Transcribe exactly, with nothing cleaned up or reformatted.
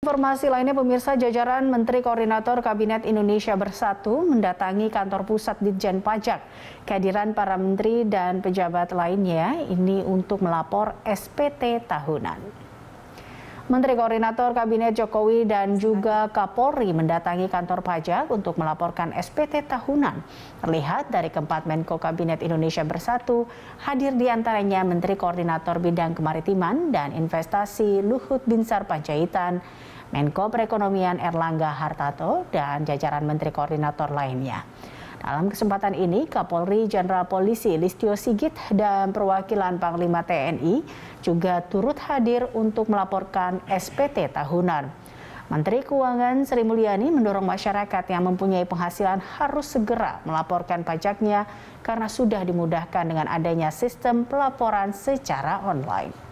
Informasi lainnya pemirsa, jajaran Menteri Koordinator Kabinet Indonesia Bersatu mendatangi kantor pusat Ditjen Pajak. Kehadiran para menteri dan pejabat lainnya ini untuk melapor S P T tahunan. Menteri Koordinator Kabinet Jokowi dan juga Kapolri mendatangi kantor pajak untuk melaporkan S P T tahunan. Terlihat dari keempat Menko Kabinet Indonesia Bersatu, hadir diantaranya Menteri Koordinator Bidang Kemaritiman dan Investasi Luhut Binsar Panjaitan, Menko Perekonomian Erlangga Hartarto, dan jajaran Menteri Koordinator lainnya. Dalam kesempatan ini, Kapolri Jenderal Polisi Listio Sigit dan perwakilan Panglima T N I juga turut hadir untuk melaporkan S P T tahunan. Menteri Keuangan Sri Mulyani mendorong masyarakat yang mempunyai penghasilan harus segera melaporkan pajaknya karena sudah dimudahkan dengan adanya sistem pelaporan secara online.